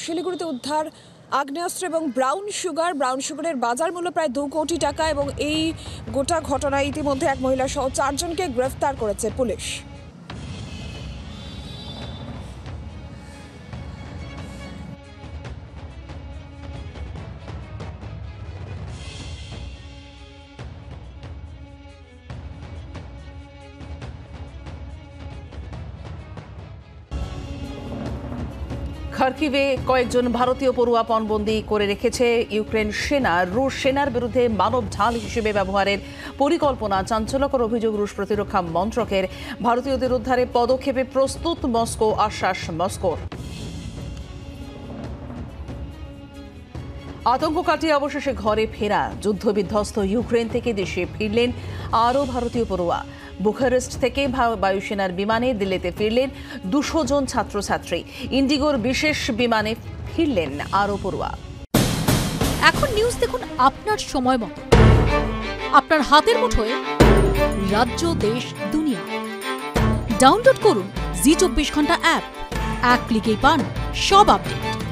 শিলিগুড়িতে উদ্ধার আগ্নেয়াস্ত্র এবং ব্রাউন সুগারের বাজার মূল্য প্রায় 2 কোটি টাকা এবং এই গোটা ঘটনায় ইতিমধ্যে এক মহিলা সহ 4 জনকে গ্রেফতার করেছে পুলিশ। খার্কিভে কয়েকজন ভারতীয় পড়ুয়া পণবন্দি করে রেখেছে ইউক্রেন সেনা। রুশ সেনার বিরুদ্ধে মানব ঢাল হিসেবে ব্যবহারের পরিকল্পনা, চাঞ্চল্যকর অভিযোগ রুশ প্রতিরক্ষা মন্ত্রকের। ভারতীয়দের উদ্ধারে পদক্ষেপে প্রস্তুত মস্কো, আশ্বাস মস্কোর। আতঙ্ক কাটিয়ে অবশেষে ঘরে ফেরা যুদ্ধবিধ্বস্ত ইউক্রেন থেকে দেশে ফিরলেন আরও ভারতীয় পড়ুয়া। বুখারেস্ট থেকে বায়ুসেনার বিমানে দিল্লিতে ফিরলেন 200 জন ছাত্রছাত্রী। ইন্ডিগোর বিশেষ বিমানে ফিরলেন আরও পড়ুয়া। এখন নিউজ দেখুন আপনার সময় মতো, আপনার হাতের মুঠোয়, রাজ্য, দেশ, দুনিয়া। ডাউনলোড করুন জি 24 ঘন্টা অ্যাপ। এক ক্লিকেই পান সব আপডেট।